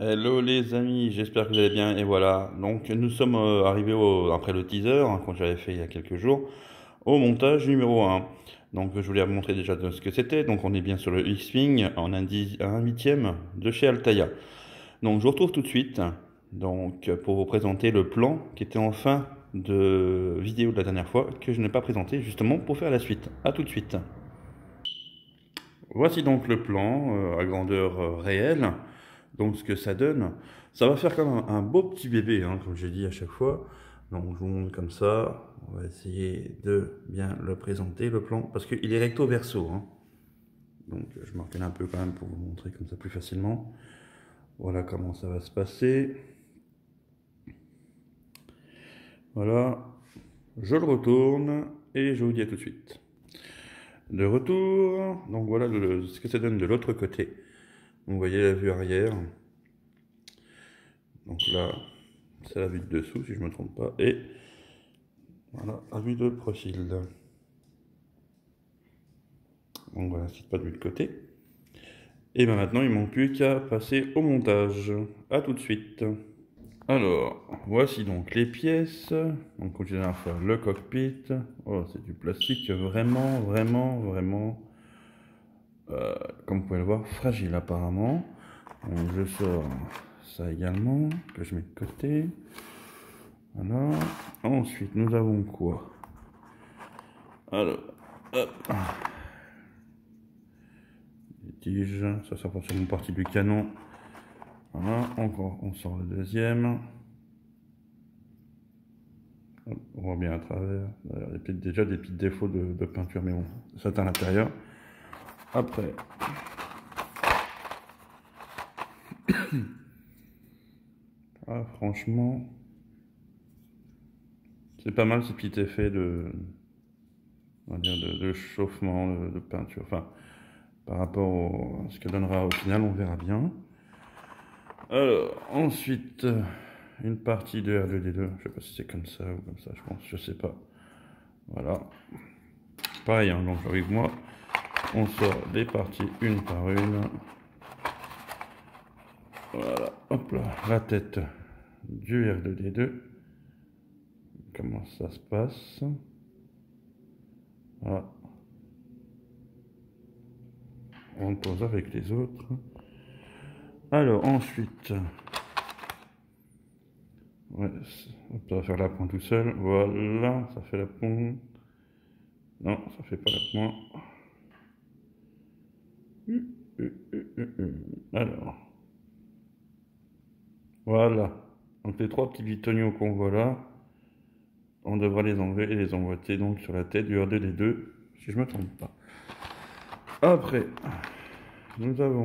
Hello les amis, j'espère que vous allez bien. Et voilà, donc nous sommes arrivés après le teaser, hein, qu'on j'avais fait il y a quelques jours, au montage numéro un. Donc je voulais vous montrer déjà de ce que c'était. Donc on est bien sur le X-Wing en un huitième de chez Altaïa. Donc je vous retrouve tout de suite donc, pour vous présenter le plan qui était en fin de vidéo de la dernière fois, que je n'ai pas présenté justement pour faire la suite. A tout de suite. Voici donc le plan à grandeur réelle. Donc ce que ça donne, ça va faire comme un beau petit bébé, hein, comme j'ai dit à chaque fois. Donc je vous montre comme ça. On va essayer de bien le présenter, le plan, parce qu'il est recto verso, hein. Donc je me recule un peu quand même pour vous montrer comme ça plus facilement. Voilà comment ça va se passer. Voilà, je le retourne et je vous dis à tout de suite. De retour, donc voilà ce que ça donne de l'autre côté. Vous voyez la vue arrière. Donc là, c'est la vue de dessous si je ne me trompe pas. Et voilà, la vue de profil. Donc voilà, c'est pas de vue de côté. Et bien maintenant, il ne manque plus qu'à passer au montage. A tout de suite. Alors, voici donc les pièces. Donc, comme je disais la dernière fois, le cockpit. Oh, c'est du plastique vraiment, vraiment, vraiment, comme vous pouvez le voir, fragile apparemment. Donc, je sors ça également, que je mets de côté. Voilà. Ensuite, nous avons quoi? Alors, hop. Les tiges, ça c'est forcément partie du canon. Voilà, encore, on sort le deuxième. Hop, on voit bien à travers. Il y a peut-être déjà des petits défauts de peinture, mais bon, ça c'est à l'intérieur. Après, ah, franchement, c'est pas mal ce petit effet on va dire de chauffement, de peinture. Enfin, par rapport à ce que donnera au final, on verra bien. Alors, ensuite, une partie de R2D2. Je sais pas si c'est comme ça ou comme ça, je pense, je sais pas. Voilà. Pareil, hein, donc avec moi, on sort des parties une par une. Voilà, hop là, la tête du R2D2. Comment ça se passe? Voilà. On pose avec les autres. Alors ensuite, ouais, ça va faire la pointe tout seul. Voilà, ça fait la pointe. Non, ça fait pas la pointe. Alors, voilà. Donc les trois petits bitoniaux qu'on voit là, on devra les enlever et les emboîter donc sur la tête du R2D2, si je me trompe pas. Après, nous avons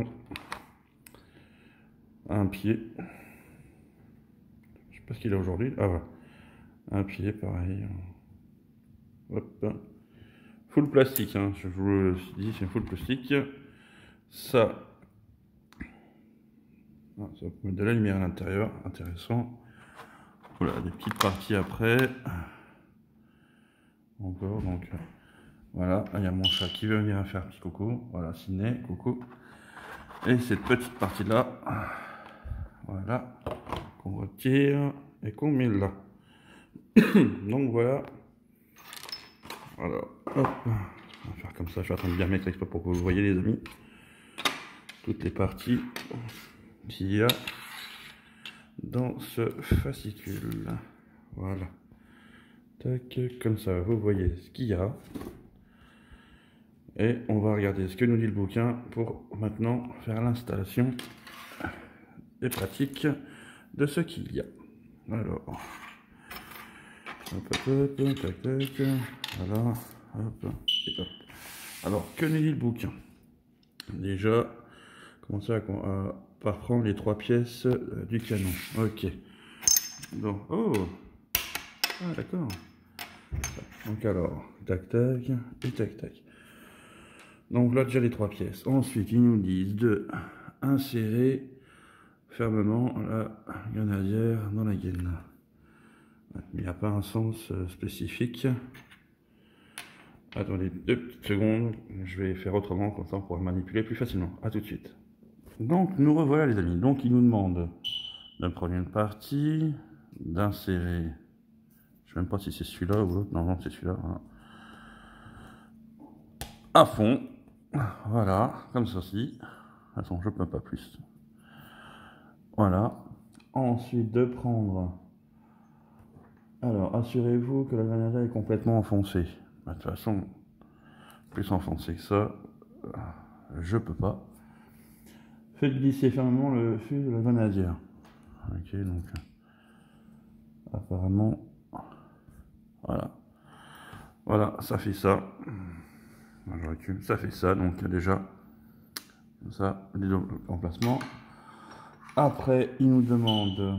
un pied. Je sais pas ce qu'il a aujourd'hui. Ah ouais. Un pied, pareil. Hop. Full plastique, hein. Je vous le dis, c'est full plastique. Ça. Ah, ça peut mettre de la lumière à l'intérieur. Intéressant. Voilà, des petites parties après. Encore, donc. Voilà, il y a mon chat qui veut venir faire un petit coucou. Voilà, Ciné, coucou. Et cette petite partie-là. Voilà. Qu'on retire et qu'on met là. Donc voilà. Alors, hop, on va faire comme ça. Je vais attendre de bien mettre exprès pour que vous voyez, les amis, toutes les parties qu'il y a dans ce fascicule. Voilà. Tac, comme ça, vous voyez ce qu'il y a. Et on va regarder ce que nous dit le bouquin pour maintenant faire l'installation et pratique de ce qu'il y a. Alors, hop, hop, hop, tac, tac, voilà, hop, et hop. Alors, que nous dit le bouquin? Déjà, commencer par prendre les trois pièces du canon. Ok. Donc, oh, ah, d'accord. Donc alors, tac, tac, et tac, tac. Donc là, déjà les trois pièces. Ensuite, ils nous disent de insérer fermement la grenadière dans la gaine. Il n'y a pas un sens spécifique. Attendez 2 petites secondes, je vais faire autrement, comme ça on pourra manipuler plus facilement. A tout de suite. Donc nous revoilà les amis. Donc il nous demande de prendre une partie, d'insérer, je sais même pas si c'est celui-là ou l'autre, non c'est celui-là, voilà. À fond, voilà, comme ceci. De toute façon je peux pas plus. Voilà. Ensuite de prendre, alors assurez-vous que la grenade est complètement enfoncée. De toute façon, plus enfoncé que ça, je peux pas. Faites glisser fermement le fût de la grenadière. Ok, donc apparemment, voilà. Voilà, ça fait ça. Je recule, ça fait ça, donc déjà, ça, les deux emplacements. Après, il nous demande...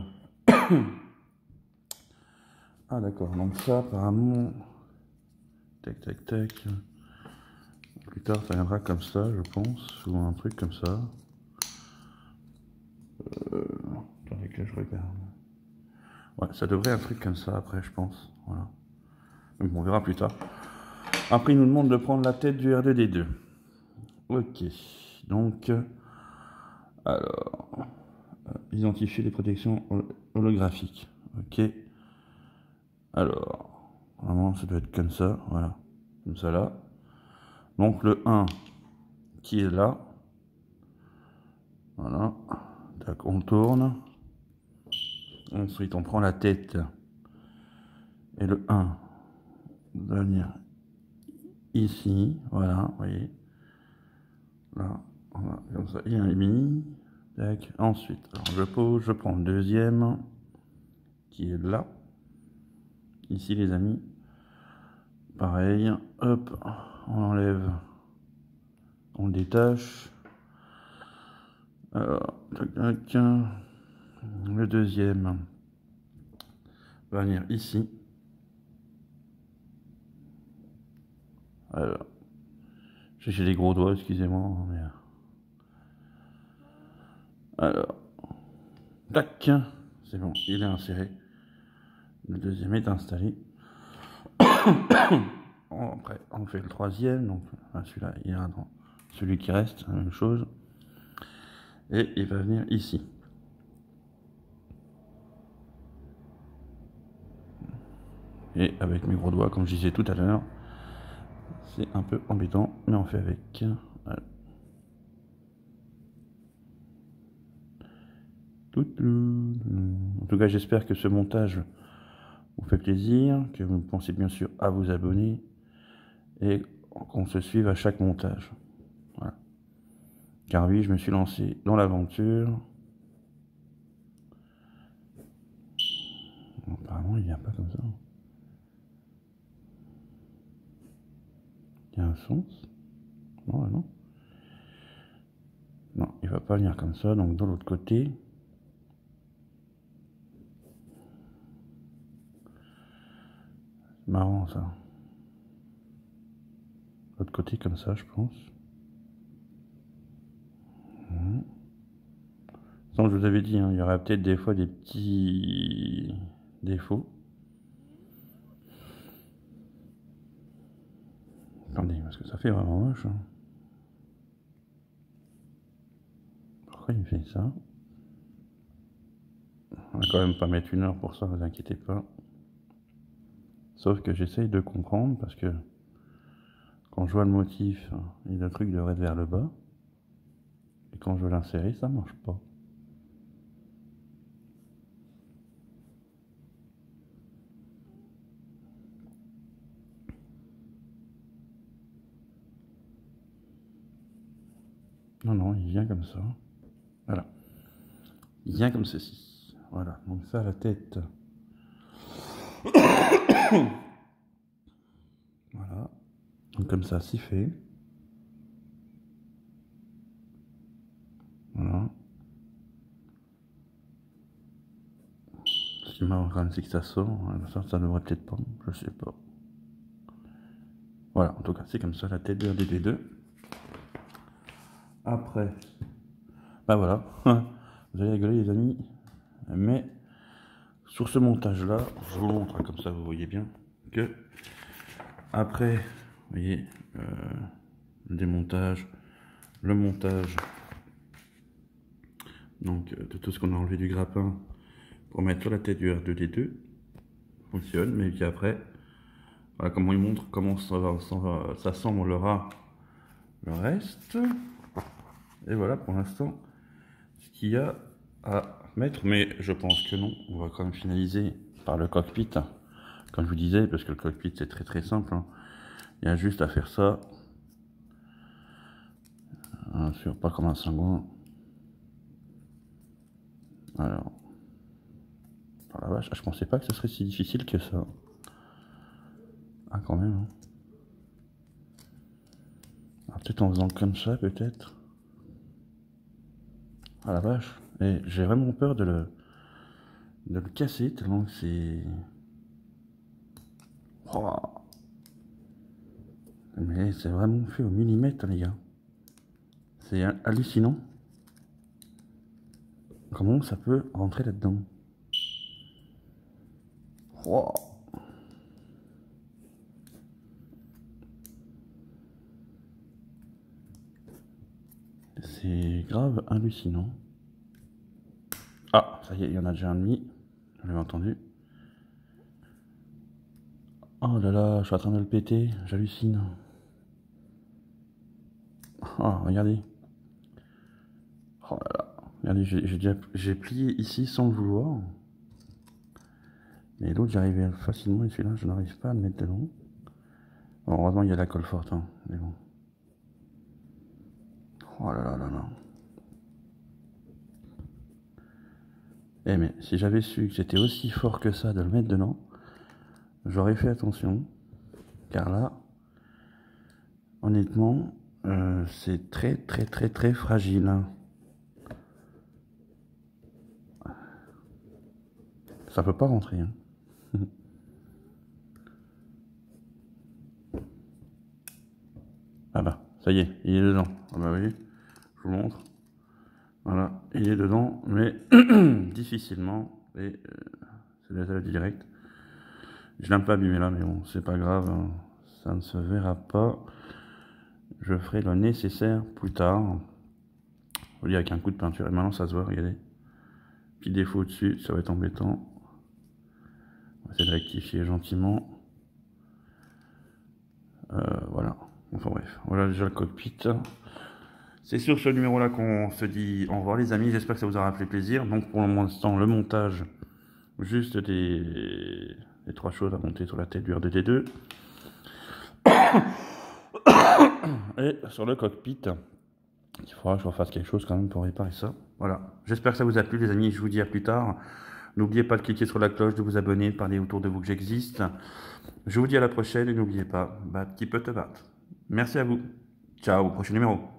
Ah d'accord, donc ça, apparemment... Tac, tac, tac. Plus tard, ça viendra comme ça, je pense, ou un truc comme ça. Attendez que je regarde. Ouais, ça devrait être un truc comme ça après, je pense. Voilà. Donc on verra plus tard. Après, il nous demande de prendre la tête du R2D2. Ok. Donc, alors, identifier les protections holographiques. Ok. Alors, vraiment, ça doit être comme ça. Voilà. Comme ça là. Donc, le 1 qui est là. Voilà. Tac, on tourne. Ensuite, on prend la tête. Et le 1 va venir ici. Voilà, vous voyez. Là, voilà, comme ça, il est mis. Tac. Ensuite, alors je pose, je prends le deuxième qui est là. Ici, les amis. Pareil. Hop, on enlève. On le détache. Alors, tac, tac. Le deuxième va venir ici. Alors, j'ai des gros doigts, excusez-moi. Mais... Alors, tac, c'est bon, il est inséré. Le deuxième est installé. Après, on fait le troisième, donc celui-là, il est dans celui qui reste, la même chose. Et il va venir ici. Et avec mes gros doigts, comme je disais tout à l'heure, c'est un peu embêtant, mais on fait avec. Voilà. En tout cas, j'espère que ce montage vous fait plaisir, que vous pensez bien sûr à vous abonner et qu'on se suive à chaque montage. Voilà. Car oui, je me suis lancé dans l'aventure. Apparemment, il vient pas comme ça. Il y a un sens? Non, non. Non, il va pas venir comme ça, donc de l'autre côté. C'est marrant ça. L'autre côté comme ça, je pense. Comme je vous avais dit, hein, il y aura peut-être des fois des petits défauts. Attendez, parce que ça fait vraiment moche. Hein. Pourquoi il me fait ça? On va quand même pas mettre 1 heure pour ça, vous inquiétez pas. Sauf que j'essaye de comprendre parce que quand je vois le motif et le truc devrait être vers le bas, et quand je veux l'insérer, ça marche pas. Non, non, il vient comme ça. Voilà. Il vient comme ceci. Voilà. Donc ça, la tête. Voilà. Donc comme ça, c'est fait. Voilà. Ce qui est marrant quand même, c'est que ça sort. Ça devrait peut-être pas. Je sais pas. Voilà. En tout cas, c'est comme ça la tête de RDD2. Après. Bah voilà. Vous allez rigoler, les amis. Mais sur ce montage-là, je vous montre comme ça, vous voyez bien que après, vous voyez, le démontage, le montage Donc de tout ce qu'on a enlevé du grappin pour mettre sur la tête du R2D2 fonctionne, mais puis après, voilà comment il montre comment ça semblera le reste. Et voilà pour l'instant ce qu'il y a à mettre, mais je pense que non, on va quand même finaliser par le cockpit, comme je vous disais, parce que le cockpit c'est très simple, hein. Il y a juste à faire ça, bien sûr, pas comme un cingouin. Alors, oh la vache, je pensais pas que ce serait si difficile que ça. Ah quand même, hein. Peut-être en faisant comme ça, peut-être. Ah la vache, et j'ai vraiment peur de le casser tellement que c'est... Oh. Mais c'est vraiment fait au millimètre, les gars. C'est hallucinant. Comment ça peut rentrer là-dedans? Oh. C'est grave hallucinant. Ah, ça y est, il y en a déjà un demi. Vous l'avez entendu. Oh là là, je suis en train de le péter. J'hallucine. Oh, regardez. Oh là là. Regardez, j'ai plié ici sans le vouloir. Mais l'autre, j'arrivais facilement. Et celui-là, je n'arrive pas à le mettre dedans. Bon, heureusement, il y a la colle forte. Hein, mais bon. Oh là là là là. Eh mais si j'avais su que c'était aussi fort que ça de le mettre dedans, j'aurais fait attention. Car là, honnêtement, c'est très fragile. Hein. Ça peut pas rentrer. Hein. Ah bah, ça y est, il est dedans. Ah bah oui, je vous montre. Voilà, il est dedans, mais difficilement. Et c'est la direct. Je l'ai un peu abîmé là, mais bon, c'est pas grave. Hein. Ça ne se verra pas. Je ferai le nécessaire plus tard. Je vous dire avec un coup de peinture. Et maintenant, ça se voit, regardez. Petit défaut dessus, ça va être embêtant. On va essayer de rectifier gentiment. Voilà. Enfin bref, voilà déjà le cockpit. C'est sur ce numéro là qu'on se dit au revoir les amis, j'espère que ça vous aura fait plaisir. Donc pour l'instant le montage, juste des 3 choses à monter sur la tête du R2D2. Et sur le cockpit, il faudra que je refasse quelque chose quand même pour réparer ça. Voilà, j'espère que ça vous a plu les amis, je vous dis à plus tard. N'oubliez pas de cliquer sur la cloche, de vous abonner, de parler autour de vous que j'existe. Je vous dis à la prochaine et n'oubliez pas, bat qui peut te battre. Merci à vous. Ciao, au prochain numéro.